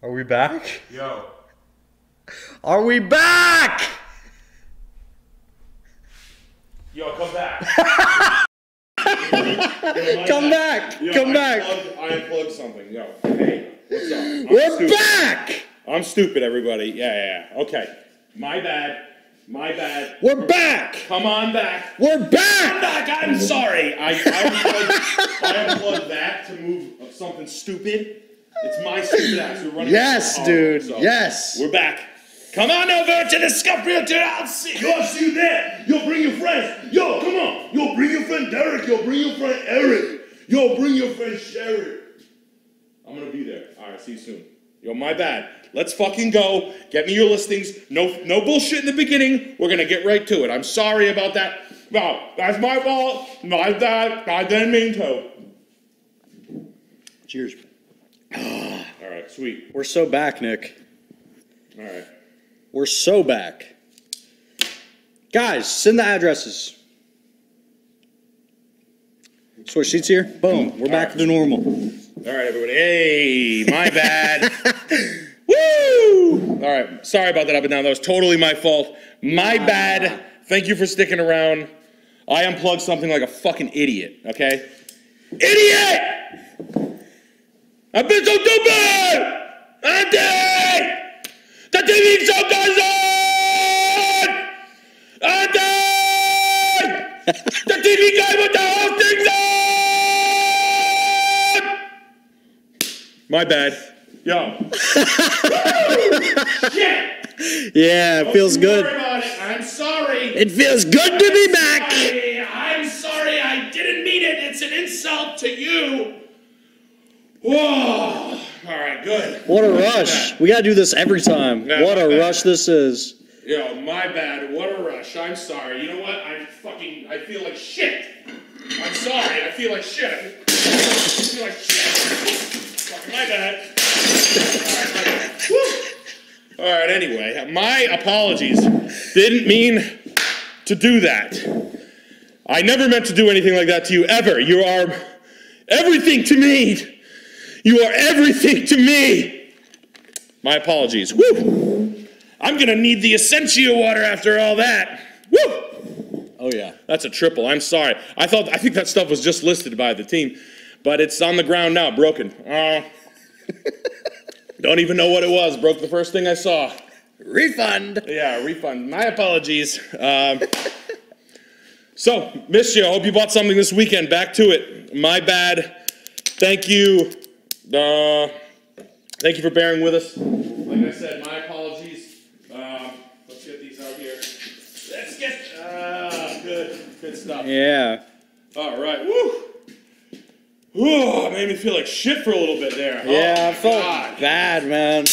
Are we back? Yo. Are we back? Yo, come back. Come back. Yo, Come back. I unplugged something. Yo, hey, what's up? We're back. I'm stupid, everybody. Yeah. Okay. My bad. We're back. Come on back. We're Come back. back. I'm sorry. I unplugged that to move something stupid. It's my stupid ass. We're running. Yes, dude. So Yes. We're back. Come on over to the Scuff Realtor. I'll see you there. Yo, bring your friends. Yo, come on. Yo, bring your friend Derek. Yo, bring your friend Eric. Yo, bring your friend Sherry. I'm going to be there. All right, see you soon. Yo, my bad. Let's fucking go. Get me your listings. No bullshit in the beginning. We're going to get right to it. I'm sorry about that. No, that's my fault. My bad. I didn't mean to. Cheers. All right, sweet. We're so back, Nick. All right. We're so back. Guys, send the addresses. Switch seats here. Boom. We're back to normal. All right, everybody. Hey, my bad. Woo! All right. Sorry about that up and down. That was totally my fault. My bad. Thank you for sticking around. I unplugged something like a fucking idiot, okay? Idiot! I've been so stupid! Andy! The TV's so good! Andy! The TV guy with the hosting's on! My bad. Yo. Shit! Yeah, it feels Don't good. worry about it. I'm sorry. It feels good to be back. I'm sorry. I didn't mean it. It's an insult to you. Whoa. All right, good. What a rush. We got to do this every time. Yeah, What a my rush this is. Yo, my bad. What a rush. I'm sorry. You know what? I feel like shit. I'm sorry. I feel like shit. I feel like shit. Fucking my bad. All right, my bad. Woo. All right, anyway, my apologies. Didn't mean to do that. I never meant to do anything like that to you, ever. You are everything to me. You are everything to me. My apologies. Woo! I'm going to need the Essentia water after all that. Woo! Oh, yeah. That's a triple. I'm sorry. I think that stuff was just listed by the team, but it's on the ground now, broken. Don't even know what it was. Broke the first thing I saw. Refund. Yeah, refund. My apologies. So, missed you. I hope you bought something this weekend. Back to it. My bad. Thank you. Thank you for bearing with us. Like I said, my apologies. Let's get these out here. Let's get... Good stuff. Yeah. All right. Woo! Whew, made me feel like shit for a little bit there. Yeah, Oh, I felt God. bad, man.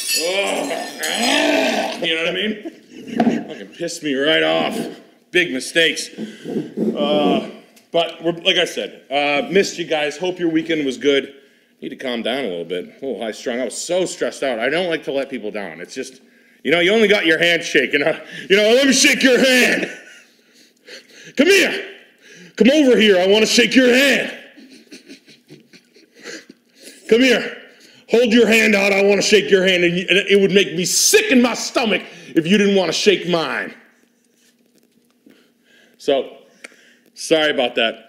Oh, you know what I mean? Fucking pissed me right off. Big mistakes. But like I said, missed you guys. Hope your weekend was good. Need to calm down a little bit. Oh, high strung. I was so stressed out. I don't like to let people down. It's just, you only got your hand shaking. Let me shake your hand. Come here. Come over here. I want to shake your hand. Come here. Hold your hand out. I want to shake your hand. And it would make me sick in my stomach if you didn't want to shake mine. So, sorry about that.